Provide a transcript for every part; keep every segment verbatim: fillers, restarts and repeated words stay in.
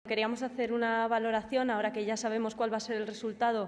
Queríamos hacer una valoración, ahora que ya sabemos cuál va a ser el resultado,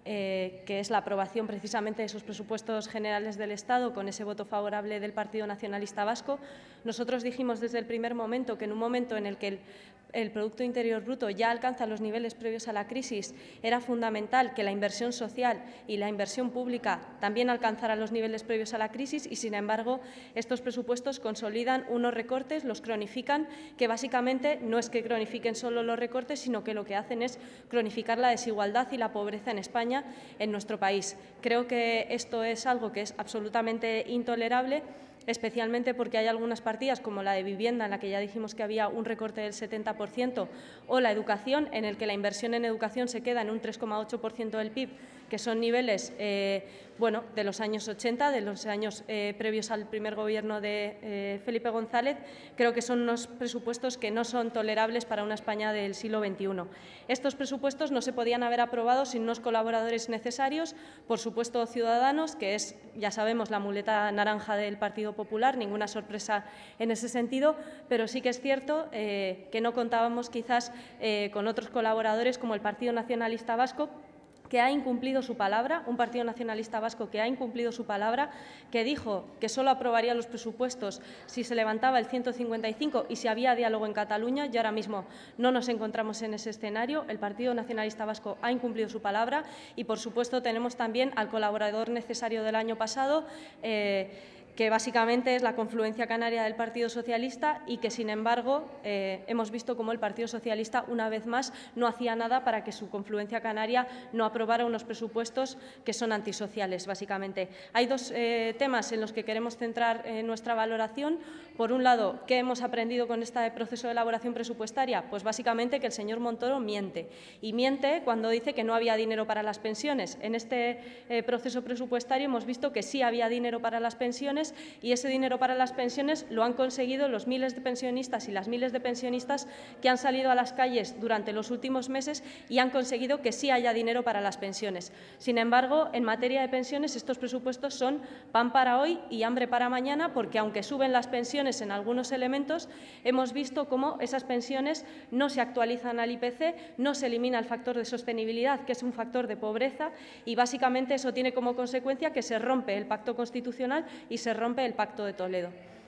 eh, que es la aprobación precisamente de esos presupuestos generales del Estado, con ese voto favorable del Partido Nacionalista Vasco. Nosotros dijimos desde el primer momento que en un momento en el que el, el Producto Interior Bruto ya alcanza los niveles previos a la crisis, era fundamental que la inversión social y la inversión pública también alcanzaran los niveles previos a la crisis y, sin embargo, estos presupuestos consolidan unos recortes, los cronifican, que básicamente no es que cronifiquen solo los recortes, sino que lo que hacen es cronificar la desigualdad y la pobreza en España, en nuestro país. Creo que esto es algo que es absolutamente intolerable, especialmente porque hay algunas partidas, como la de vivienda, en la que ya dijimos que había un recorte del setenta por ciento, o la educación, en el que la inversión en educación se queda en un tres coma ocho por ciento del P I B, que son niveles eh, bueno, de los años ochenta, de los años eh, previos al primer gobierno de eh, Felipe González. Creo que son unos presupuestos que no son tolerables para una España del siglo veintiuno. Estos presupuestos no se podían haber aprobado sin unos colaboradores necesarios, por supuesto Ciudadanos, que es, ya sabemos, la muleta naranja del Partido Popular, ninguna sorpresa en ese sentido, pero sí que es cierto eh, que no contábamos quizás eh, con otros colaboradores como el Partido Nacionalista Vasco, que ha incumplido su palabra, un Partido Nacionalista Vasco que ha incumplido su palabra, que dijo que solo aprobaría los presupuestos si se levantaba el ciento cincuenta y cinco y si había diálogo en Cataluña, y ahora mismo no nos encontramos en ese escenario. El Partido Nacionalista Vasco ha incumplido su palabra y, por supuesto, tenemos también al colaborador necesario del año pasado, eh, que básicamente es la confluencia canaria del Partido Socialista y que, sin embargo, eh, hemos visto cómo el Partido Socialista, una vez más, no hacía nada para que su confluencia canaria no aprobara unos presupuestos que son antisociales, básicamente. Hay dos eh, temas en los que queremos centrar eh, nuestra valoración. Por un lado, ¿qué hemos aprendido con este proceso de elaboración presupuestaria? Pues básicamente que el señor Montoro miente. Y miente cuando dice que no había dinero para las pensiones. En este eh, proceso presupuestario hemos visto que sí había dinero para las pensiones, y ese dinero para las pensiones lo han conseguido los miles de pensionistas y las miles de pensionistas que han salido a las calles durante los últimos meses y han conseguido que sí haya dinero para las pensiones. Sin embargo, en materia de pensiones, estos presupuestos son pan para hoy y hambre para mañana, porque aunque suben las pensiones en algunos elementos, hemos visto cómo esas pensiones no se actualizan al I P C, no se elimina el factor de sostenibilidad, que es un factor de pobreza, y básicamente eso tiene como consecuencia que se rompe el pacto constitucional y se rompe el Pacto de Toledo.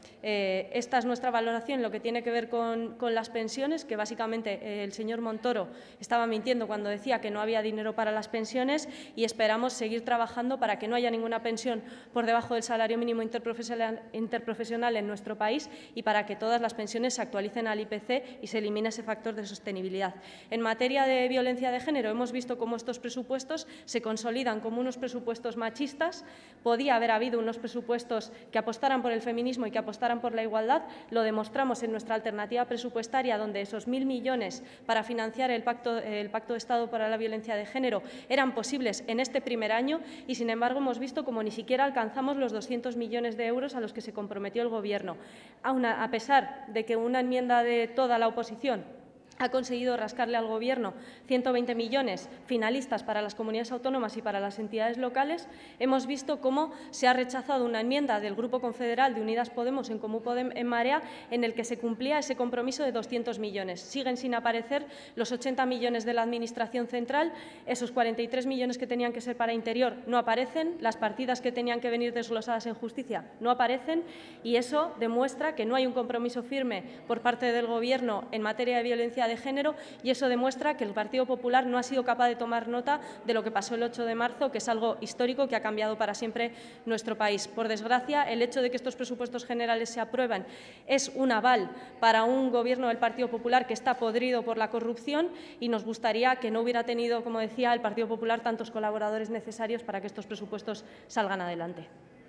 Eh, esta es nuestra valoración en lo que tiene que ver con, con las pensiones, que básicamente eh, el señor Montoro estaba mintiendo cuando decía que no había dinero para las pensiones, y esperamos seguir trabajando para que no haya ninguna pensión por debajo del salario mínimo interprofesional, interprofesional en nuestro país y para que todas las pensiones se actualicen al I P C y se elimine ese factor de sostenibilidad. En materia de violencia de género, hemos visto cómo estos presupuestos se consolidan como unos presupuestos machistas. Podía haber habido unos presupuestos que apostaran por el feminismo y que apostaran por la igualdad. Lo demostramos en nuestra alternativa presupuestaria, donde esos mil millones para financiar el pacto, el Pacto de Estado para la Violencia de Género eran posibles en este primer año y, sin embargo, hemos visto como ni siquiera alcanzamos los doscientos millones de euros a los que se comprometió el Gobierno, a, una, a pesar de que una enmienda de toda la oposición ha conseguido rascarle al Gobierno ciento veinte millones finalistas para las comunidades autónomas y para las entidades locales. Hemos visto cómo se ha rechazado una enmienda del Grupo Confederal de Unidas Podemos en Comú Podem en Marea, en el que se cumplía ese compromiso de doscientos millones. Siguen sin aparecer los ochenta millones de la Administración central, esos cuarenta y tres millones que tenían que ser para Interior no aparecen, las partidas que tenían que venir desglosadas en Justicia no aparecen, y eso demuestra que no hay un compromiso firme por parte del Gobierno en materia de violencia de género, y eso demuestra que el Partido Popular no ha sido capaz de tomar nota de lo que pasó el ocho de marzo, que es algo histórico que ha cambiado para siempre nuestro país. Por desgracia, el hecho de que estos presupuestos generales se aprueben es un aval para un Gobierno del Partido Popular que está podrido por la corrupción, y nos gustaría que no hubiera tenido, como decía, el Partido Popular tantos colaboradores necesarios para que estos presupuestos salgan adelante.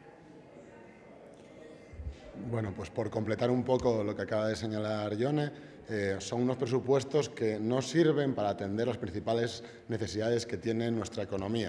Bueno, pues por completar un poco lo que acaba de señalar Yone, eh, son unos presupuestos que no sirven para atender las principales necesidades que tiene nuestra economía.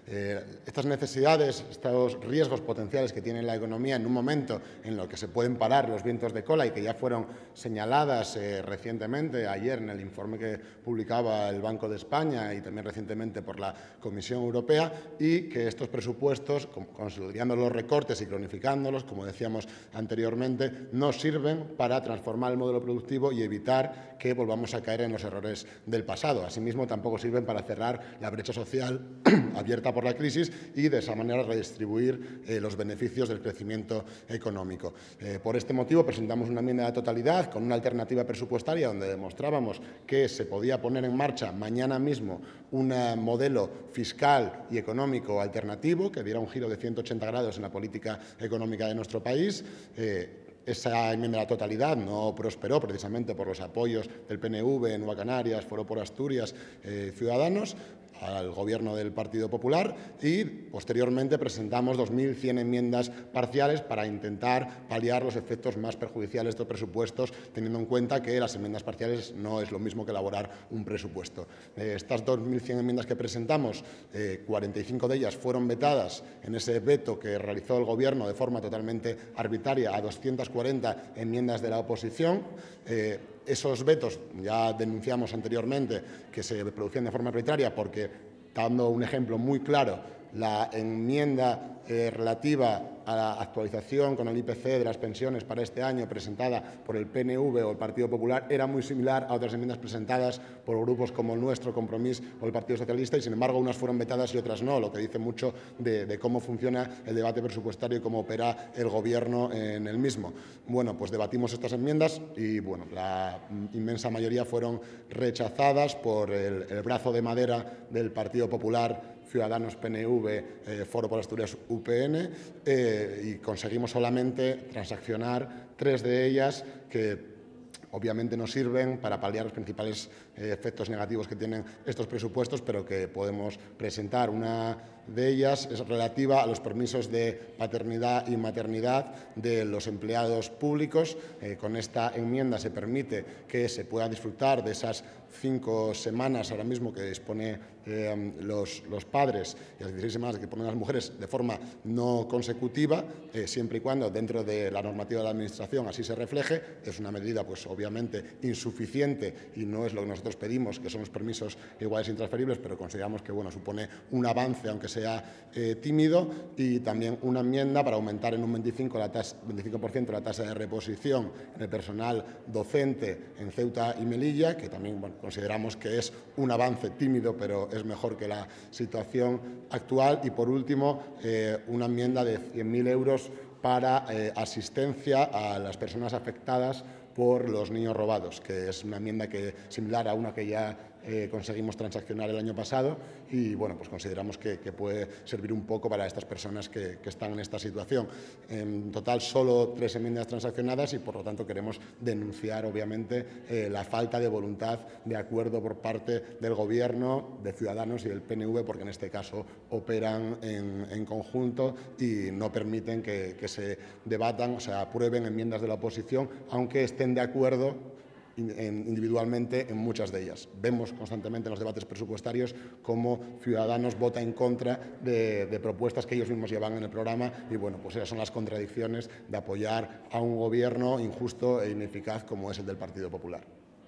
Eh, estas necesidades, estos riesgos potenciales que tiene la economía en un momento en el que se pueden parar los vientos de cola y que ya fueron señaladas eh, recientemente, ayer en el informe que publicaba el Banco de España y también recientemente por la Comisión Europea, y que estos presupuestos, consolidando los recortes y cronificándolos, como decíamos anteriormente, no sirven para transformar el modelo productivo y evitar que volvamos a caer en los errores del pasado. Asimismo, tampoco sirven para cerrar la brecha social abierta por la crisis y de esa manera redistribuir eh, los beneficios del crecimiento económico. Eh, por este motivo presentamos una enmienda de totalidad con una alternativa presupuestaria donde demostrábamos que se podía poner en marcha mañana mismo un modelo fiscal y económico alternativo que diera un giro de ciento ochenta grados en la política económica de nuestro país. Eh, Esa enmienda a la totalidad no prosperó precisamente por los apoyos del P N V, Nueva Canarias, Foro por Asturias, eh, Ciudadanos, al Gobierno del Partido Popular, y posteriormente presentamos dos mil cien enmiendas parciales para intentar paliar los efectos más perjudiciales de estos presupuestos, teniendo en cuenta que las enmiendas parciales no es lo mismo que elaborar un presupuesto. Eh, estas dos mil cien enmiendas que presentamos, eh, cuarenta y cinco de ellas fueron vetadas en ese veto que realizó el Gobierno de forma totalmente arbitraria a doscientas cuarenta enmiendas de la oposición. Eh, Esos vetos ya denunciamos anteriormente que se producían de forma arbitraria porque, dando un ejemplo muy claro, la enmienda eh, relativa a la actualización con el I P C de las pensiones para este año presentada por el P N V o el Partido Popular era muy similar a otras enmiendas presentadas por grupos como el nuestro, Compromís o el Partido Socialista, y sin embargo unas fueron vetadas y otras no, lo que dice mucho de, de cómo funciona el debate presupuestario y cómo opera el Gobierno en el mismo. Bueno, pues debatimos estas enmiendas y bueno, la inmensa mayoría fueron rechazadas por el, el brazo de madera del Partido Popular, Ciudadanos, P N V, eh, Foro por Asturias, U P N, eh, y conseguimos solamente transaccionar tres de ellas que obviamente no sirven para paliar los principales eh, efectos negativos que tienen estos presupuestos, pero que podemos presentar. Una de ellas es relativa a los permisos de paternidad y maternidad de los empleados públicos. Eh, con esta enmienda se permite que se puedan disfrutar de esas cinco semanas ahora mismo que dispone eh, los, los padres y las dieciséis semanas que ponen las mujeres de forma no consecutiva, eh, siempre y cuando dentro de la normativa de la Administración así se refleje. Es una medida, pues obviamente, insuficiente y no es lo que nosotros pedimos, que son los permisos iguales e intransferibles, pero consideramos que bueno, supone un avance, aunque sea eh, tímido, y también una enmienda para aumentar en un veinticinco por ciento la tasa de reposición en el personal docente en Ceuta y Melilla, que también bueno, consideramos que es un avance tímido, pero es mejor que la situación actual. Y por último, eh, una enmienda de cien mil euros para eh, asistencia a las personas afectadas por los niños robados, que es una enmienda que, similar a una que ya eh, conseguimos transaccionar el año pasado, y bueno, pues consideramos que, que puede servir un poco para estas personas que, que están en esta situación. En total, solo tres enmiendas transaccionadas y, por lo tanto, queremos denunciar, obviamente, eh, la falta de voluntad de acuerdo por parte del Gobierno, de Ciudadanos y del P N V, porque en este caso operan en, en conjunto y no permiten que, que se debatan, o sea, aprueben enmiendas de la oposición, aunque estén de acuerdo individualmente en muchas de ellas. Vemos constantemente en los debates presupuestarios cómo Ciudadanos vota en contra de, de propuestas que ellos mismos llevan en el programa, y bueno, pues esas son las contradicciones de apoyar a un Gobierno injusto e ineficaz como es el del Partido Popular.